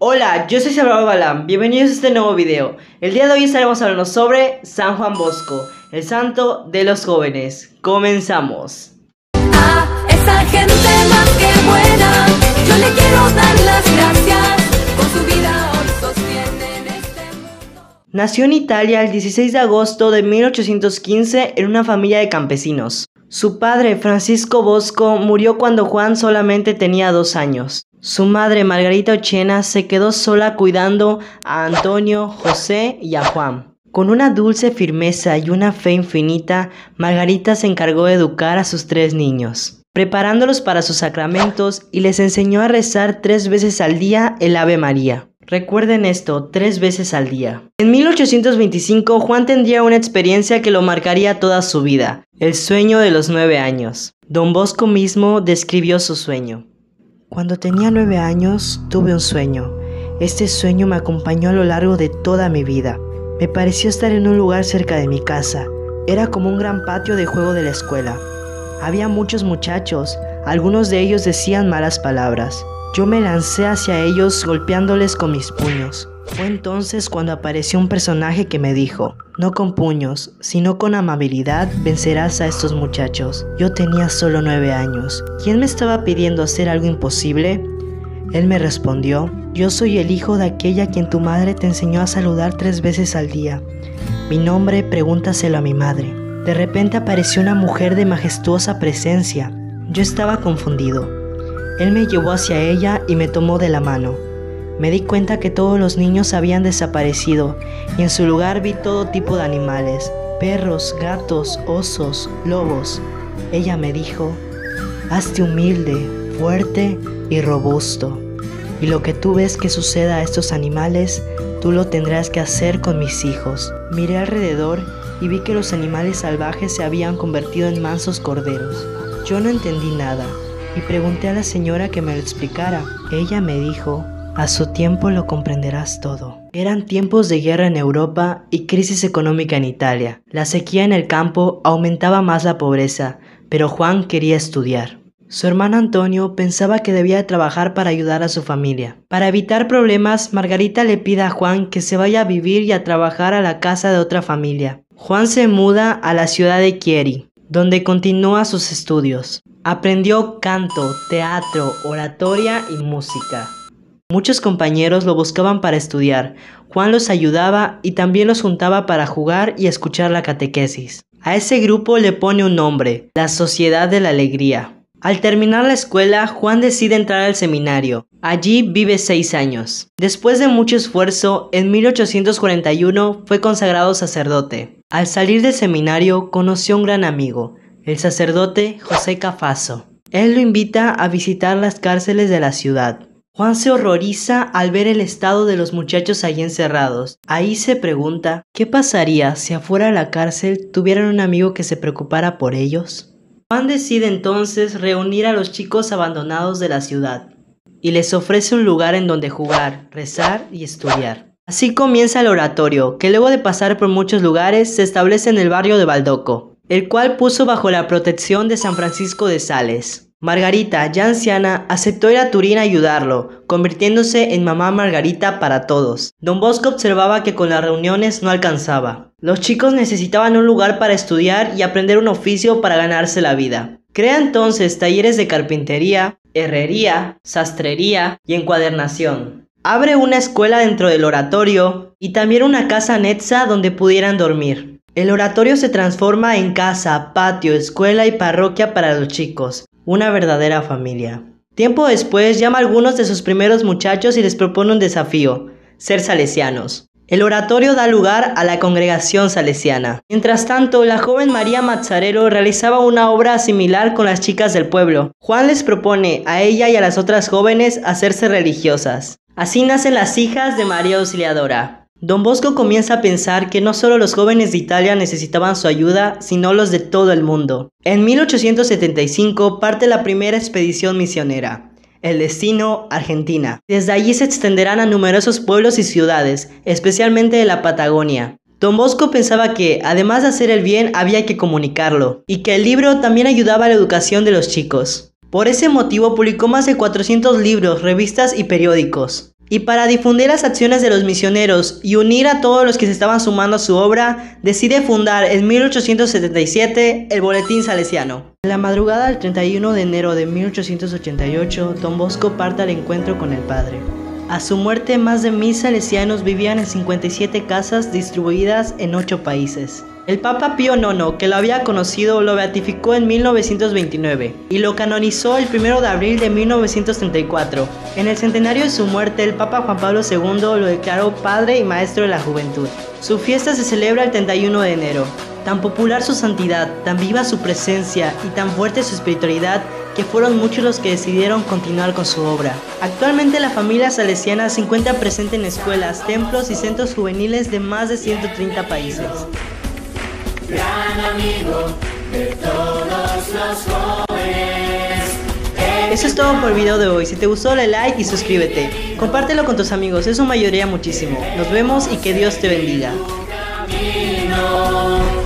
Hola, yo soy Salvador Balán, bienvenidos a este nuevo video. El día de hoy estaremos hablando sobre San Juan Bosco, el santo de los jóvenes. Comenzamos. A esa gente más que buena, yo le quiero dar las gracias, con su vida hoy sostienen este mundo. Nació en Italia el 16 de agosto de 1815 en una familia de campesinos. Su padre, Francisco Bosco, murió cuando Juan solamente tenía 2 años. Su madre, Margarita Ochena, se quedó sola cuidando a Antonio, José y a Juan. Con una dulce firmeza y una fe infinita, Margarita se encargó de educar a sus 3 niños, preparándolos para sus sacramentos y les enseñó a rezar 3 veces al día el Ave María. Recuerden esto, 3 veces al día. En 1825, Juan tendría una experiencia que lo marcaría toda su vida, el sueño de los 9 años. Don Bosco mismo describió su sueño. Cuando tenía 9 años, tuve un sueño. Este sueño me acompañó a lo largo de toda mi vida. Me pareció estar en un lugar cerca de mi casa. Era como un gran patio de juego de la escuela. Había muchos muchachos, algunos de ellos decían malas palabras. Yo me lancé hacia ellos golpeándoles con mis puños. Fue entonces cuando apareció un personaje que me dijo: no con puños, sino con amabilidad vencerás a estos muchachos. Yo tenía solo 9 años. ¿Quién me estaba pidiendo hacer algo imposible? Él me respondió: yo soy el hijo de aquella a quien tu madre te enseñó a saludar 3 veces al día. Mi nombre, pregúntaselo a mi madre. De repente apareció una mujer de majestuosa presencia. Yo estaba confundido. Él me llevó hacia ella y me tomó de la mano. Me di cuenta que todos los niños habían desaparecido y en su lugar vi todo tipo de animales: perros, gatos, osos, lobos. Ella me dijo: hazte humilde, fuerte y robusto. Y lo que tú ves que suceda a estos animales, tú lo tendrás que hacer con mis hijos. Miré alrededor y vi que los animales salvajes se habían convertido en mansos corderos. Yo no entendí nada y pregunté a la señora que me lo explicara. Ella me dijo: a su tiempo lo comprenderás todo. Eran tiempos de guerra en Europa y crisis económica en Italia. La sequía en el campo aumentaba más la pobreza, pero Juan quería estudiar. Su hermano Antonio pensaba que debía trabajar para ayudar a su familia. Para evitar problemas, Margarita le pide a Juan que se vaya a vivir y a trabajar a la casa de otra familia. Juan se muda a la ciudad de Chieri, donde continúa sus estudios. Aprendió canto, teatro, oratoria y música. Muchos compañeros lo buscaban para estudiar. Juan los ayudaba y también los juntaba para jugar y escuchar la catequesis. A ese grupo le pone un nombre: la Sociedad de la Alegría. Al terminar la escuela, Juan decide entrar al seminario. Allí vive 6 años. Después de mucho esfuerzo, en 1841 fue consagrado sacerdote. Al salir del seminario, conoció a un gran amigo, el sacerdote José Cafasso. Él lo invita a visitar las cárceles de la ciudad. Juan se horroriza al ver el estado de los muchachos allí encerrados. Ahí se pregunta: ¿qué pasaría si afuera de la cárcel tuvieran un amigo que se preocupara por ellos? Juan decide entonces reunir a los chicos abandonados de la ciudad y les ofrece un lugar en donde jugar, rezar y estudiar. Así comienza el oratorio, que luego de pasar por muchos lugares se establece en el barrio de Baldoco, el cual puso bajo la protección de San Francisco de Sales. Margarita, ya anciana, aceptó ir a Turín a ayudarlo, convirtiéndose en mamá Margarita para todos. Don Bosco observaba que con las reuniones no alcanzaba. Los chicos necesitaban un lugar para estudiar y aprender un oficio para ganarse la vida. Crea entonces talleres de carpintería, herrería, sastrería y encuadernación. Abre una escuela dentro del oratorio y también una casa anexa donde pudieran dormir. El oratorio se transforma en casa, patio, escuela y parroquia para los chicos. Una verdadera familia. Tiempo después llama a algunos de sus primeros muchachos y les propone un desafío: ser salesianos. El oratorio da lugar a la congregación salesiana. Mientras tanto, la joven María Mazzarello realizaba una obra similar con las chicas del pueblo. Juan les propone a ella y a las otras jóvenes hacerse religiosas. Así nacen las hijas de María Auxiliadora. Don Bosco comienza a pensar que no solo los jóvenes de Italia necesitaban su ayuda, sino los de todo el mundo. En 1875 parte la primera expedición misionera. El destino: Argentina. Desde allí se extenderán a numerosos pueblos y ciudades, especialmente de la Patagonia. Don Bosco pensaba que, además de hacer el bien, había que comunicarlo, y que el libro también ayudaba a la educación de los chicos. Por ese motivo publicó más de 400 libros, revistas y periódicos. Y para difundir las acciones de los misioneros y unir a todos los que se estaban sumando a su obra, decide fundar en 1877 el Boletín Salesiano. En la madrugada del 31 de enero de 1888, Don Bosco parte al encuentro con el Padre. A su muerte, más de 1000 salesianos vivían en 57 casas distribuidas en 8 países. El Papa Pío IX, que lo había conocido, lo beatificó en 1929 y lo canonizó el 1 de abril de 1934. En el centenario de su muerte, el Papa Juan Pablo II lo declaró Padre y Maestro de la Juventud. Su fiesta se celebra el 31 de enero. Tan popular su santidad, tan viva su presencia y tan fuerte su espiritualidad, que fueron muchos los que decidieron continuar con su obra. Actualmente la familia salesiana se encuentra presente en escuelas, templos y centros juveniles de más de 130 países. Gran amigo de todos los jóvenes. Eso es todo por el video de hoy. Si te gustó, dale like y suscríbete. Compártelo con tus amigos, eso me ayudaría muchísimo. Nos vemos y que Dios te bendiga. Camino.